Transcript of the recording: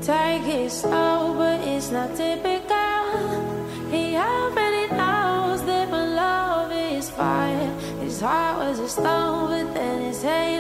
take it slow, but it's not typical. He already knows that my love is fire. His heart was a stone, but then his head